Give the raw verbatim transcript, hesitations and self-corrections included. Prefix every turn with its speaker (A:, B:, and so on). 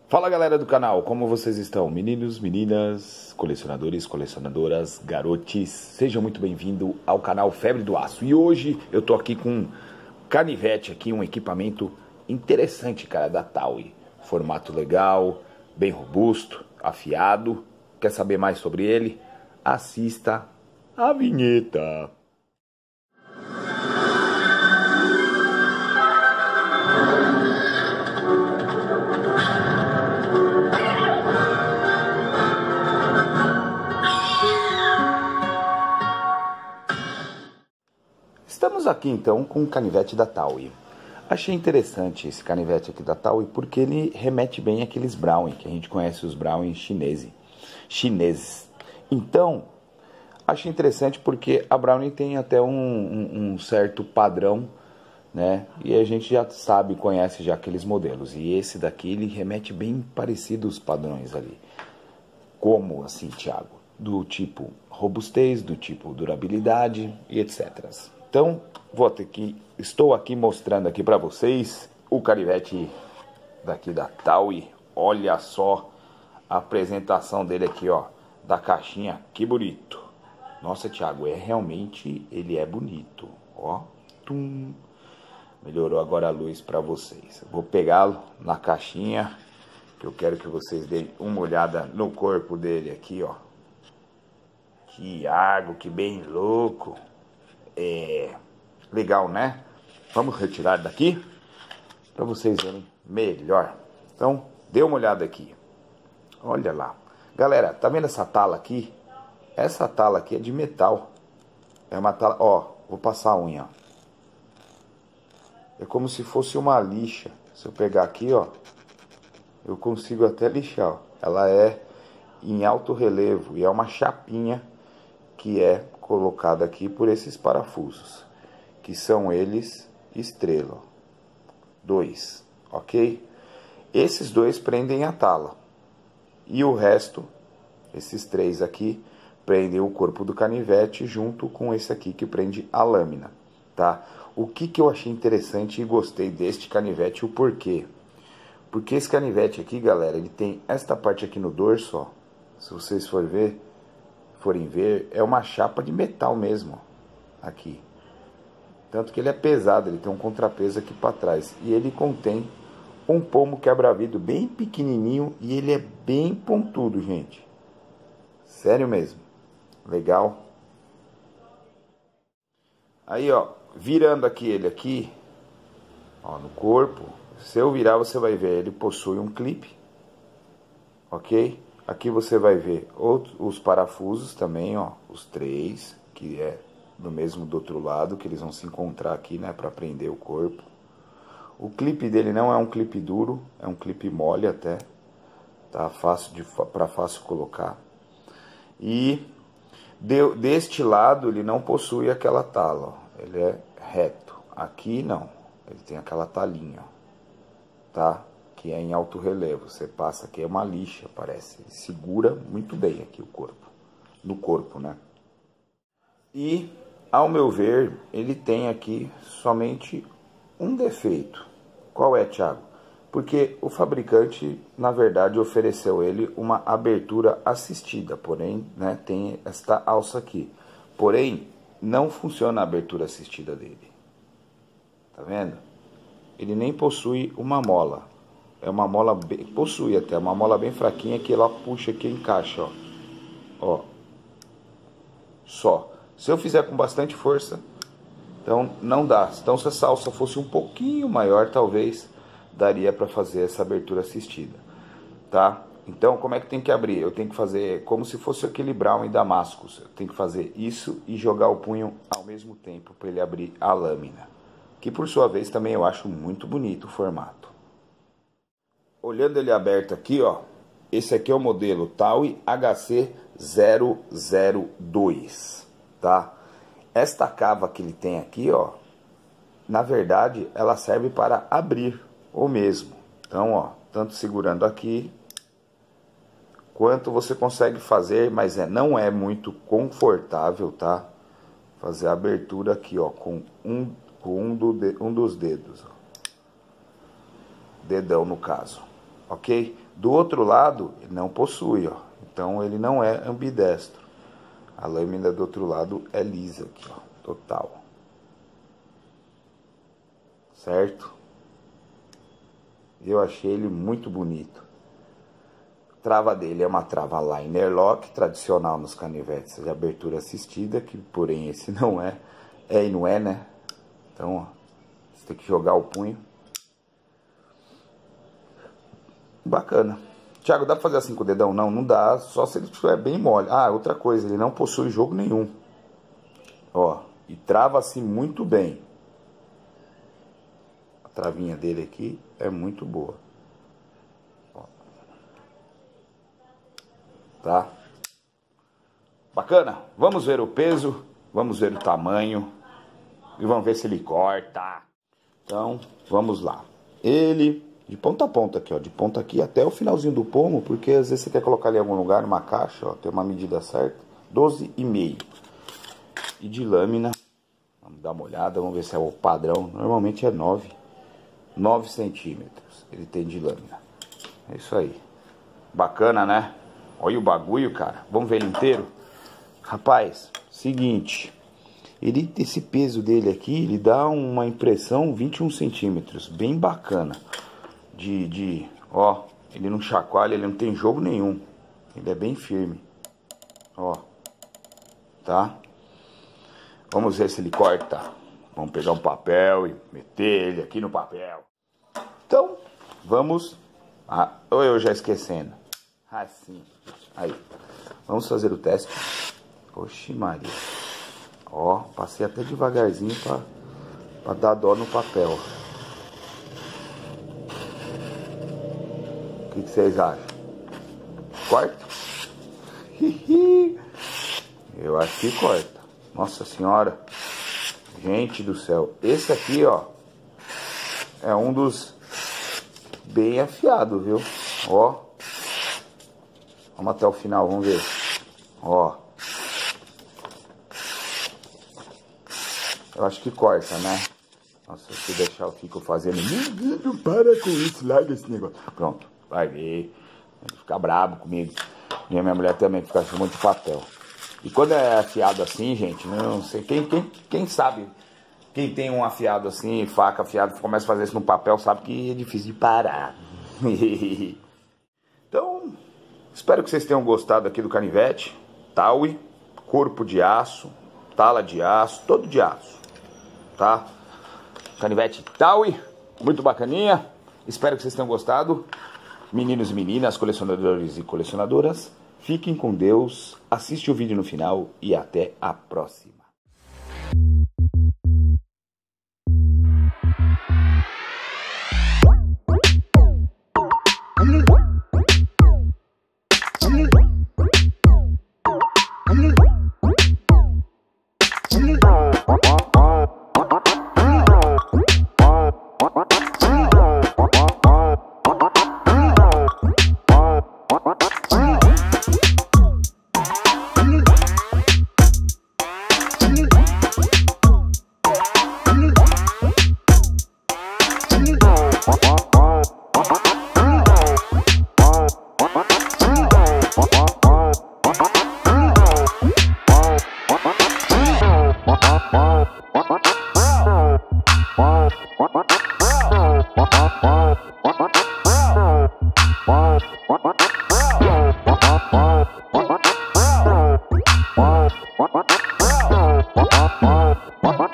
A: Fala galera do canal, como vocês estão? Meninos, meninas, colecionadores, colecionadoras, garotes, sejam muito bem-vindos ao canal Febre do Aço. E hoje eu tô aqui com um canivete aqui, um equipamento interessante, cara, da Taui. Formato legal, bem robusto, afiado. Quer saber mais sobre ele? Assista a vinheta. Estamos aqui então com o canivete da Taui. Achei interessante esse canivete aqui da Taui porque ele remete bem àqueles Brownie, que a gente conhece os Brownie chineses. chineses. Então, achei interessante porque a Brownie tem até um, um, um certo padrão, né? E a gente já sabe, conhece já aqueles modelos. E esse daqui, ele remete bem parecido aos padrões ali. Como assim, Thiago? Do tipo robustez, do tipo durabilidade e etcétera. Então, vou ter que, estou aqui mostrando aqui para vocês o canivete daqui da Taui. Olha só a apresentação dele aqui, ó, da caixinha, que bonito. Nossa, Thiago, é realmente, ele é bonito, ó. Tum. Melhorou agora a luz para vocês. Vou pegá-lo na caixinha, que eu quero que vocês deem uma olhada no corpo dele aqui, ó. Thiago, que bem louco. É legal, né? Vamos retirar daqui para vocês verem melhor. Então, dê uma olhada aqui. Olha lá. Galera, tá vendo essa tala aqui? Essa tala aqui é de metal. É uma tala, ó, vou passar a unha, ó. É como se fosse uma lixa. Se eu pegar aqui, ó, eu consigo até lixar, ó. Ela é em alto relevo e é uma chapinha que é colocada aqui por esses parafusos, que são eles estrela, dois, ok? Esses dois prendem a tala e o resto, esses três aqui, prendem o corpo do canivete junto com esse aqui que prende a lâmina, tá? O que que eu achei interessante e gostei deste canivete, o porquê? Porque esse canivete aqui, galera, ele tem esta parte aqui no dorso, ó, se vocês forem ver, forem ver, é uma chapa de metal mesmo, aqui. Tanto que ele é pesado, ele tem um contrapeso aqui para trás. E ele contém um pomo quebra-vidro bem pequenininho e ele é bem pontudo, gente. Sério mesmo. Legal. Aí, ó, virando aqui ele aqui, ó, no corpo, se eu virar você vai ver, ele possui um clipe, ok? Aqui você vai ver outros, os parafusos também, ó, os três, que é do mesmo do outro lado, que eles vão se encontrar aqui, né, para prender o corpo. O clipe dele não é um clipe duro, é um clipe mole até, tá fácil de para fácil colocar. E de, deste lado ele não possui aquela tala, ó, ele é reto. Aqui não, ele tem aquela talinha, ó, tá? Que é em alto relevo, você passa aqui, é uma lixa, parece. Ele segura muito bem aqui o corpo, no corpo, né? E, ao meu ver, ele tem aqui somente um defeito. Qual é, Thiago? Porque o fabricante, na verdade, ofereceu ele uma abertura assistida, porém, né, tem esta alça aqui. Porém, não funciona a abertura assistida dele. Tá vendo? Ele nem possui uma mola. É uma mola, bem, possui até uma mola bem fraquinha que ela puxa aqui e encaixa, ó. Ó. Só. Se eu fizer com bastante força, então não dá. Então se essa alça fosse um pouquinho maior, talvez daria para fazer essa abertura assistida, tá? Então como é que tem que abrir? Eu tenho que fazer como se fosse aquele Brownie Damascus. Eu tenho que fazer isso e jogar o punho ao mesmo tempo para ele abrir a lâmina. Que por sua vez também eu acho muito bonito o formato. Olhando ele aberto aqui, ó, esse aqui é o modelo Taui H C zero zero dois, tá? Esta cava que ele tem aqui, ó, na verdade, ela serve para abrir o mesmo. Então, ó, tanto segurando aqui, quanto você consegue fazer, mas é, não é muito confortável, tá? Fazer a abertura aqui, ó, com um, com um, do, um dos dedos, ó. Dedão no caso. Ok? Do outro lado, ele não possui, ó. Então ele não é ambidestro. A lâmina do outro lado é lisa aqui, ó, total. Certo? Eu achei ele muito bonito. A trava dele é uma trava liner lock, tradicional nos canivetes de abertura assistida, que porém esse não é. É e não é, né? Então, ó, você tem que jogar o punho. Bacana. Thiago, dá pra fazer assim com o dedão? Não, não dá, só se ele estiver bem mole. Ah, outra coisa, ele não possui jogo nenhum. Ó, e trava-se muito bem. A travinha dele aqui é muito boa. Ó. Tá? Bacana? Vamos ver o peso, vamos ver o tamanho e vamos ver se ele corta. Então, vamos lá. Ele... de ponta a ponta aqui, ó, de ponta aqui até o finalzinho do pomo, porque às vezes você quer colocar ali em algum lugar, numa caixa, ó, tem uma medida certa, doze e meio. E de lâmina, vamos dar uma olhada, vamos ver se é o padrão, normalmente é nove, nove centímetros, ele tem de lâmina. É isso aí. Bacana, né? Olha o bagulho, cara. Vamos ver ele inteiro? Rapaz, seguinte... Ele, esse peso dele aqui, ele dá uma impressão vinte e um centímetros, bem bacana. De, de, ó, ele não chacoalha, ele não tem jogo nenhum. Ele é bem firme. Ó, tá? Vamos ver se ele corta. Vamos pegar um papel e meter ele aqui no papel. Então, vamos... Ah, ou eu já esquecendo. Assim, aí. Vamos fazer o teste. Oxi Maria. Ó, passei até devagarzinho pra, pra dar dó no papel. O que, que vocês acham? Corta? Eu acho que corta. Nossa senhora. Gente do céu. Esse aqui, ó, é um dos bem afiados, viu? Ó. Vamos até o final, vamos ver. Ó. Eu acho que corta, né? Nossa, se deixar eu fico fazendo... Não para com isso, larga esse negócio. Pronto, vai ver. Vai ficar brabo comigo. E a minha mulher também fica chamando de papel. E quando é afiado assim, gente, não sei. Quem, quem, quem sabe, quem tem um afiado assim, faca afiada, começa a fazer isso no papel, sabe que é difícil de parar. Então, espero que vocês tenham gostado aqui do canivete. Taui, corpo de aço, tala de aço, todo de aço. Tá? Canivete Taui, muito bacaninha. Espero que vocês tenham gostado. Meninos e meninas, colecionadores e colecionadoras, fiquem com Deus, assiste o vídeo no final e até a próxima. What?